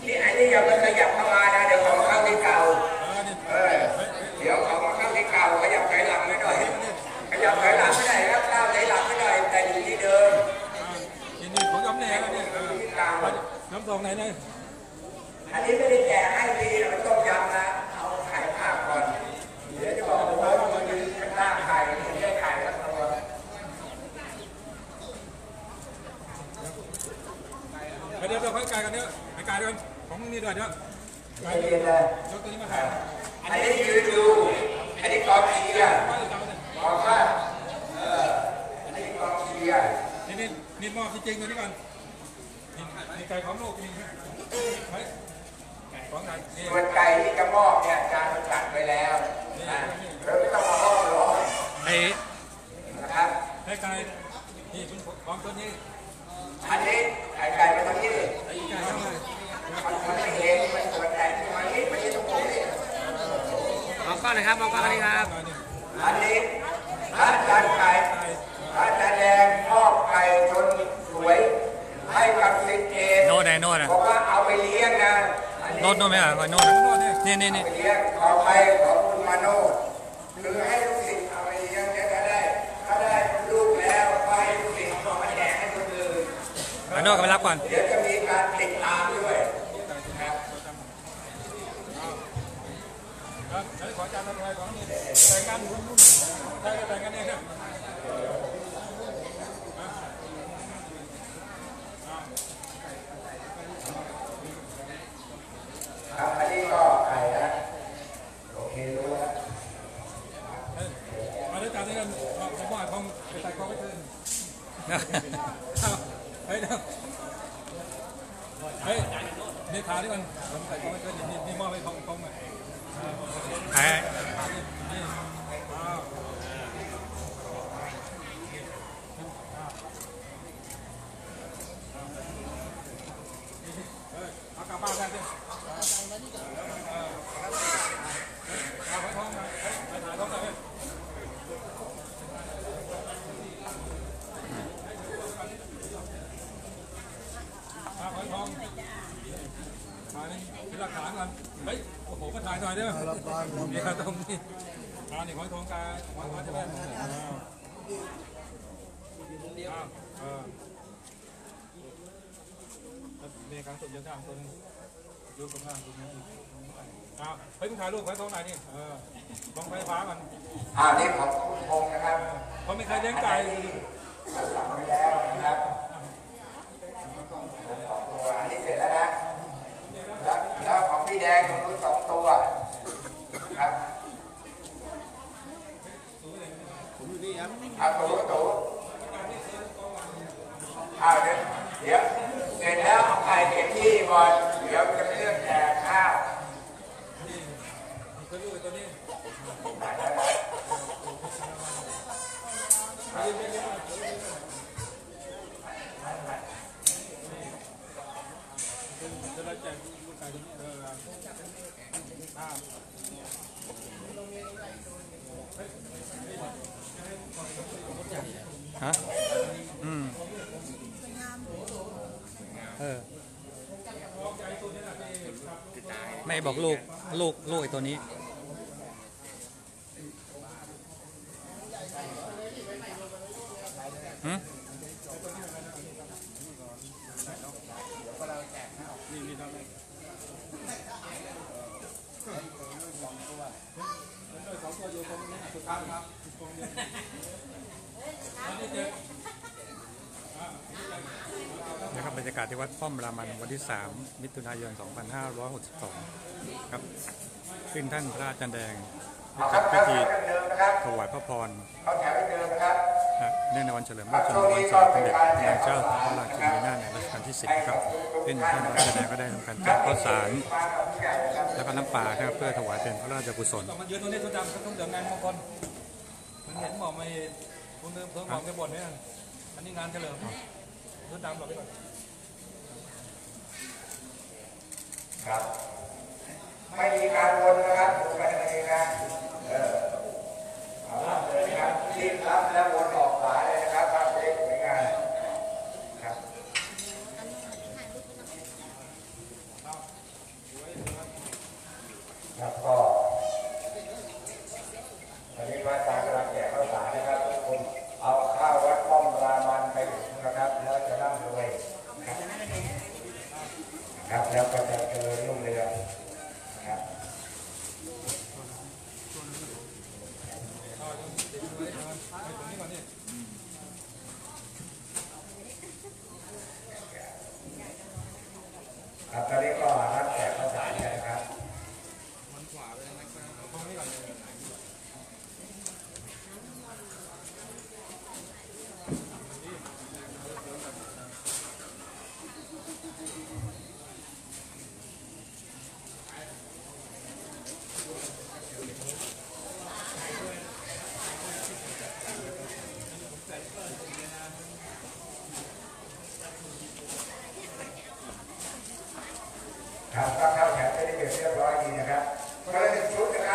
นี่ไอ้นี่ยังไม่ขยับเข้ามานะเดี๋ยวเขามาเข้าที่เก่าเดี๋ยวเขามาเข้าที่เก่าขยับถอยหลังไม่หน่อยขยับถอยหลังไม่ได้ครับก้าวถอยหลังไม่ได้แต่อยู่ที่เดิมนี่ของย้อมแดงเนี่ยย้อมทองไหนเนี่ยอันนี้ไม่ได้แจกให้ดีมันต้องย้ำนะเอาไข่ภาพก่อนเดี๋ยวจะบอกว่ามันยืนข้างล่างไข่ไม่ใช่ไข่แล้วตัวเดี๋ยวค่อยกายกันเนี่ยไปกายกันของนี่ด้วยเดี๋ยวใจเย็นเลยยกตัวนี้มาถ่ายอันนี้ยืนดูอันนี้กองเชียร์บอกว่าอันนี้กองเชียร์นี่มอบจริงๆตัวนี้ก่อนนี่ไก่ของโลกนี่ของไก่ส่วนไก่ที่จะมอบเนี่ยอาจารย์มันจัดไว้แล้วนะเราไม่ต้องมามอบหรอกนะครับให้ไก่นี่คุณของตัวนี้อันนี้ไก่ไปทางนี้ไก่ทำไมมันไม่เห็นมันส่วนไก่ที่มันนี่มันนี่ตรงนี้เอาก้อนเลยครับเอาก้อนเลยครับอันนี้พระอาจารย์ไก่พระอาจารย์แดงมอบไก่ชนสวยให้กับศิษย์เอกโน่นไหนโน่นบอกว่าเอาไปเลี้ยงนะโน่นไหมอ่ะโน่นนี่เลี้ยงขอไปขอคุณมาโนคือให้ลูกศิษย์เอาไปเลี้ยงจะได้ถ้าได้ลูกแล้วไปลูกศิษย์เอามาแจกให้คนอื่นโน่นก็ไปรับก่อนเดี๋ยวจะมีการติดตามด้วยครับขอจานอะไรของนี่แต่งกันใช่ก็แต่งกันเองครับอันนี้ก็ไข่นะโอเครู้แล้วมาด้วยกันนี่กันผมว่าทองไปใส่ของไม่คืนเฮ้ยนี่ขาด้วยกันผมใส่ของไม่คืนนี่มอบให้ทองมาเอากลับบ้านกันดิเอาไปทองมาไปถ่ายทองเลยเอาไปทองถ่ายเป็นหลักฐานกันเฮ้ยโอ้โหมาถ่ายหน่อยเด้อนี่ครับตรงนี้นี่ของทองกาวัดจะได้นี่ครั้งสุดยังทำตัวนึงรูปตรงล่างตรงนี้เฮ้ยคุณถ่ายรูปไว้ตรงไหนนี่ลองไฟฟ้ามันนี่ของคุณพงษ์นะครับเขาไม่เคยเลี้ยงไก่สั่งไว้แล้วนะครับตัวอันนี้เสร็จแล้วนะแล้วของพี่แดงของคุณ2 ตัวครับตัวเดี๋ยวเสร็จแล้วเอาไข่เก็บที่ก่อนเดี๋ยวจะเลือกแจกข้าวตัวนี้จะได้แจกลูกไก่ตัวนี้ฮะไม่บอกลูกไอ้ตัวนี้นะครับบรรยากาศที่วัดป้อมรามันวันที่3 มิถุนายน 2562ครับซึ่งท่านพระอาจารย์แดงจัดพิธีถวายพระพรเนื่องในวันเฉลิมพระชนมพรรษาสมเด็จพระนางเจ้าพระราชินีนาถในรัชกาลที่10ครับซึ่งท่านพระอาจารย์แดงก็ได้ทำการจัดข้าวสารและก็น้ำปลาเพื่อถวายเป็นพระราชกุศลมันยืนตรงนี้ชุดดำต้องเดินงานมงคลมันเห็นบอกไม่คุณเดิมเพิ่มบอกในบทเนี่ยอันนี้งานเฉลิมชุดดำหลบไปก่อนครับไม่มีการวนนะครับดูไปเลยนะเอาละเลยครับรีบรับแล้ววนออกสายเลยนะครับภาพเล็กสวยงามครับครับแล้วก็จะเจริญรุ่งเรืองนะครับครับตอนนี้ก็รับแจกข้าวสารกันนะครับครับก็เข้าแถวได้เรียบร้อยดีนะครับคนละ1 ชุดนะครับ